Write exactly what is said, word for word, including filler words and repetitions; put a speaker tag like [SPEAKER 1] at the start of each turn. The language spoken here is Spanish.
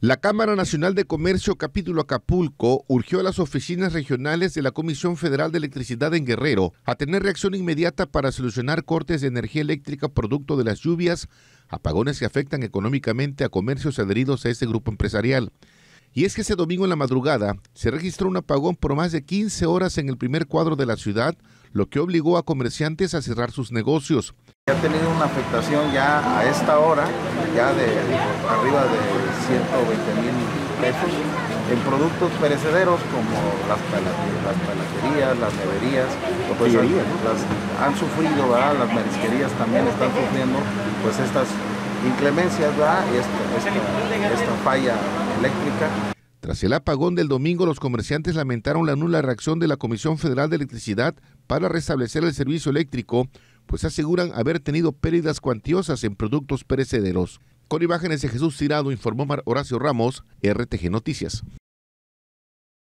[SPEAKER 1] La Cámara Nacional de Comercio Capítulo Acapulco urgió a las oficinas regionales de la Comisión Federal de Electricidad en Guerrero a tener reacción inmediata para solucionar cortes de energía eléctrica producto de las lluvias, apagones que afectan económicamente a comercios adheridos a este grupo empresarial. Y es que ese domingo en la madrugada se registró un apagón por más de quince horas en el primer cuadro de la ciudad, lo que obligó a comerciantes a cerrar sus negocios.
[SPEAKER 2] Ha tenido una afectación ya a esta hora, ya de arriba de ciento veinte mil pesos en productos perecederos como las, pelaterías, las pelaterías, las neverías, pues han, las, han sufrido, ¿verdad? Las marisquerías también están sufriendo pues estas inclemencias, ¿verdad? Esta, esta, esta falla eléctrica.
[SPEAKER 1] Tras el apagón del domingo, los comerciantes lamentaron la nula reacción de la Comisión Federal de Electricidad para restablecer el servicio eléctrico, pues aseguran haber tenido pérdidas cuantiosas en productos perecederos. Con imágenes de Jesús Tirado, informó Horacio Ramos, R T G Noticias.